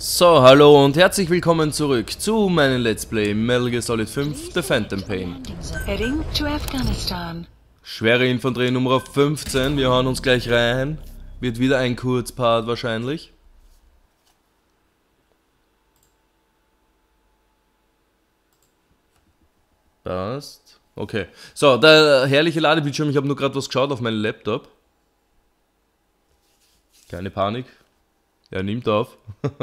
So, hallo und herzlich willkommen zurück zu meinem Let's Play Metal Gear Solid 5 The Phantom Pain. Heading to Afghanistan. Schwere Infanterie Nummer 15, wir hauen uns gleich rein. Wird wieder ein Kurzpart wahrscheinlich. Passt. Okay. So, der herrliche Ladebildschirm, ich habe nur gerade was geschaut auf meinem Laptop. Keine Panik. Er nimmt auf.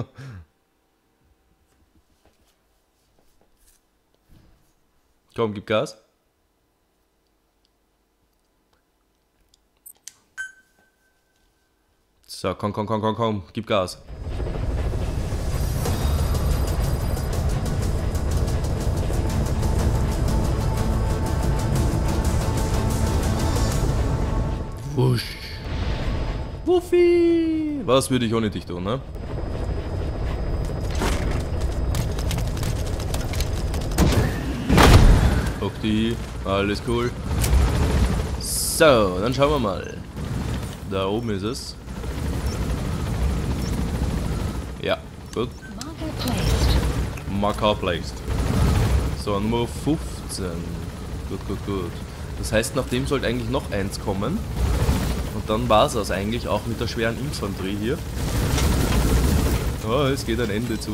Komm, gib Gas. So, komm, gib Gas. Wusch. Wuffi. Was würde ich ohne dich tun, ne? Auch die, alles cool. So, dann schauen wir mal. Da oben ist es. Ja, gut. Marker placed. So, Nummer 15. Gut. Das heißt, nach dem sollte eigentlich noch eins kommen. Und dann war es das eigentlich auch mit der schweren Infanterie hier. Oh, es geht ein Ende zu,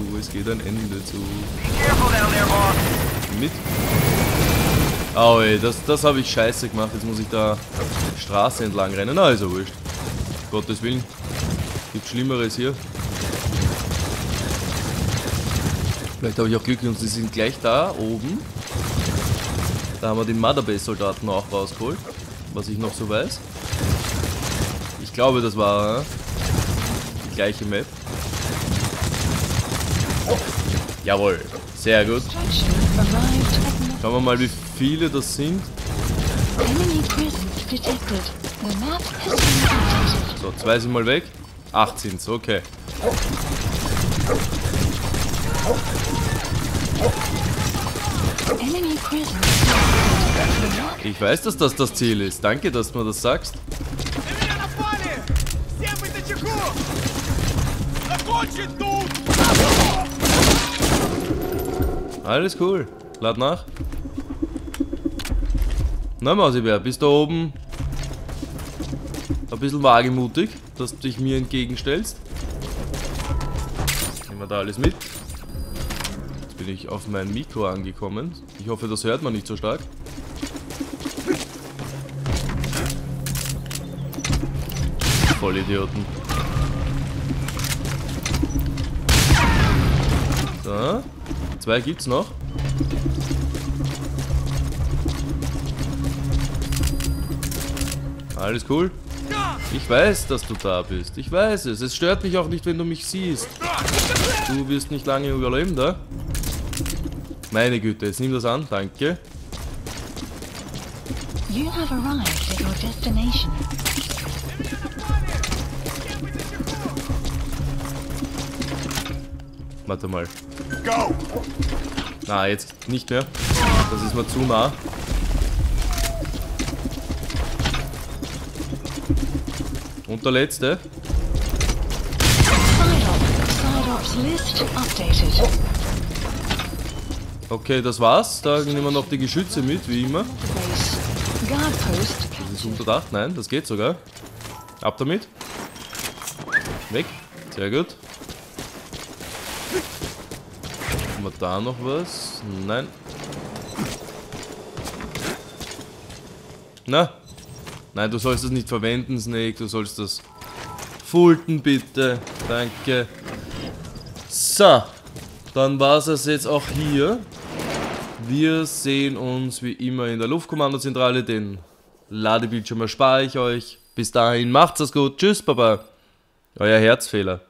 Mit. Oh ey, das habe ich scheiße gemacht. Jetzt muss ich da die Straße entlang rennen. Na, ist ja wurscht. Gottes Willen. Gibt Schlimmeres hier. Vielleicht habe ich auch Glück und sie sind gleich da oben. Da haben wir den Motherbase-Soldaten auch rausgeholt. Was ich noch so weiß. Ich glaube, das war die gleiche Map. Jawohl, sehr gut. Schauen wir mal, wie viele das sind. So, 2 sind mal weg. 8 sind's, okay. Ich weiß, dass das das Ziel ist. Danke, dass du mir das sagst. Alles cool. Lad nach. Na Mausibär, bist du oben ein bisschen wagemutig, dass du dich mir entgegenstellst. Nehmen wir da alles mit. Jetzt bin ich auf mein Mikro angekommen. Ich hoffe, das hört man nicht so stark. Vollidioten. So. 2 gibt's noch. Alles cool. Ich weiß, dass du da bist. Ich weiß es. Es stört mich auch nicht, wenn du mich siehst. Du wirst nicht lange überleben, da. Meine Güte, jetzt nimm das an. Danke. You have arrived at your destination. Warte mal. Na, jetzt nicht mehr. Das ist mir zu nah. Und der letzte. Okay, das war's. Da nehmen wir noch die Geschütze mit, wie immer. Das ist unterdacht. Nein, das geht sogar. Ab damit. Weg. Sehr gut. Haben wir da noch was? Nein. Na? Nein, du sollst das nicht verwenden, Snake. Du sollst das fulten, bitte. Danke. So. Dann war es jetzt auch hier. Wir sehen uns wie immer in der Luftkommandozentrale. Den Ladebildschirm erspare ich euch. Bis dahin, macht's es gut. Tschüss, Baba. Euer Herzfehler.